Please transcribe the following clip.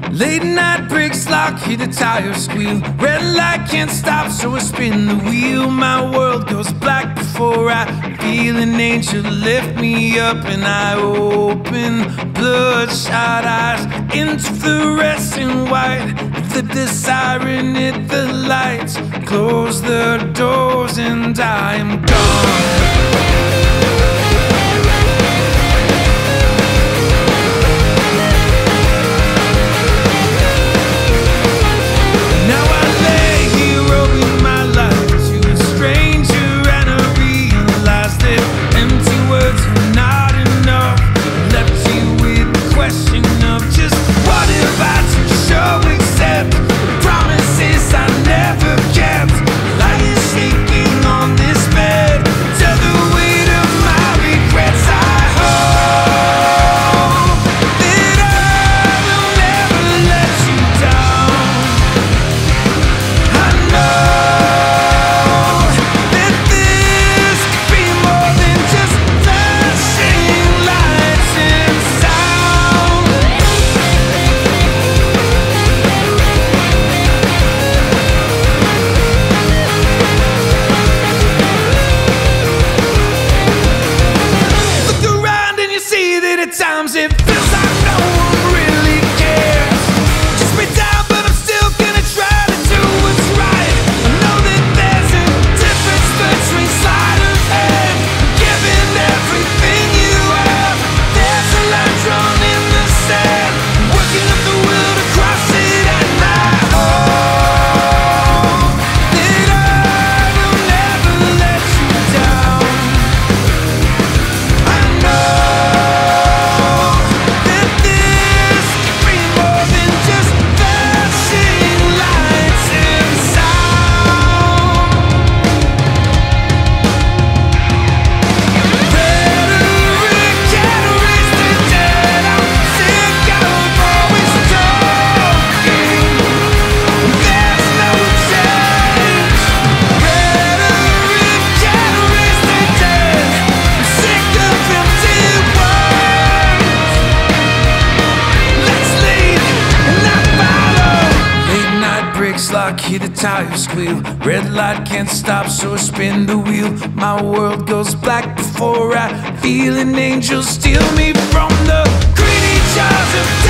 Late night brakes lock, hear the tires squeal. Red light can't stop, so I spin the wheel. My world goes black before I feel an angel lift me up, and I open bloodshot eyes into fluorescent white. Flip the siren, hit the lights, close the doors, and I am gone. Times it feels like no one really cares. Just me down, but I'm still gonna try to do what's right. I know that there's a difference between sleight of hand, giving everything you have. There's a line drawn in the sand, working up the will to cross it, and I hope that I will never let you down. I know lock, hear the tires squeal. Red light can't stop, so I spin the wheel. My world goes black before I feel an angel steal me from the greedy jaws of